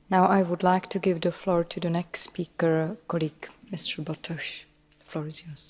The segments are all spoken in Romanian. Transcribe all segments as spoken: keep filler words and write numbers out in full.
Now I would like to give the floor to the next speaker, colleague mister Botos. The floor is yours.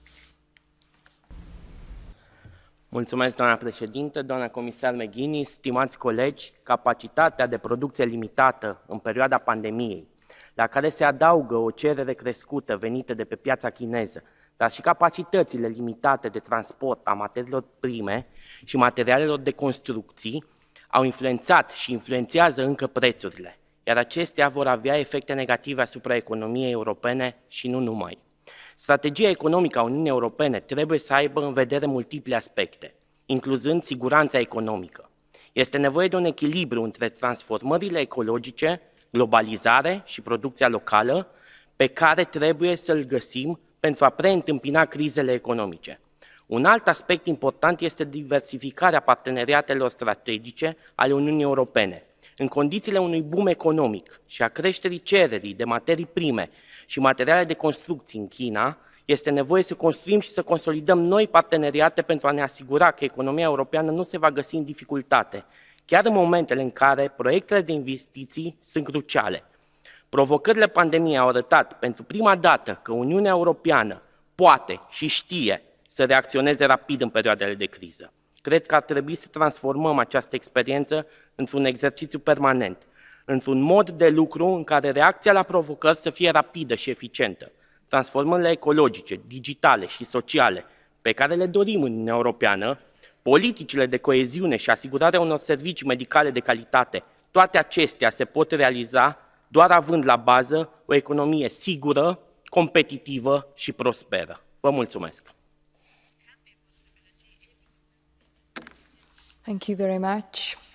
Mulțumesc, doamna președintă, doamna comisar McGuinness, stimați colegi, capacitatea de producție limitată în perioada pandemiei, la care se adaugă o cerere crescută venită de pe piața chineză, dar și capacitățile limitate de transport a materiilor prime și materialelor de construcții, au influențat și influențează încă prețurile, iar acestea vor avea efecte negative asupra economiei europene și nu numai. Strategia economică a Uniunii Europene trebuie să aibă în vedere multiple aspecte, incluzând siguranța economică. Este nevoie de un echilibru între transformările ecologice, globalizare și producția locală, pe care trebuie să-l găsim pentru a preîntâmpina crizele economice. Un alt aspect important este diversificarea parteneriatelor strategice ale Uniunii Europene. În condițiile unui boom economic și a creșterii cererii de materii prime și materiale de construcții în China, este nevoie să construim și să consolidăm noi parteneriate pentru a ne asigura că economia europeană nu se va găsi în dificultate, chiar în momentele în care proiectele de investiții sunt cruciale. Provocările pandemiei au arătat pentru prima dată că Uniunea Europeană poate și știe să reacționeze rapid în perioadele de criză. Cred că ar trebui să transformăm această experiență într-un exercițiu permanent, într-un mod de lucru în care reacția la provocări să fie rapidă și eficientă. Transformările ecologice, digitale și sociale pe care le dorim în Uniunea Europeană, politicile de coeziune și asigurarea unor servicii medicale de calitate, toate acestea se pot realiza doar având la bază o economie sigură, competitivă și prosperă. Vă mulțumesc! Thank you very much.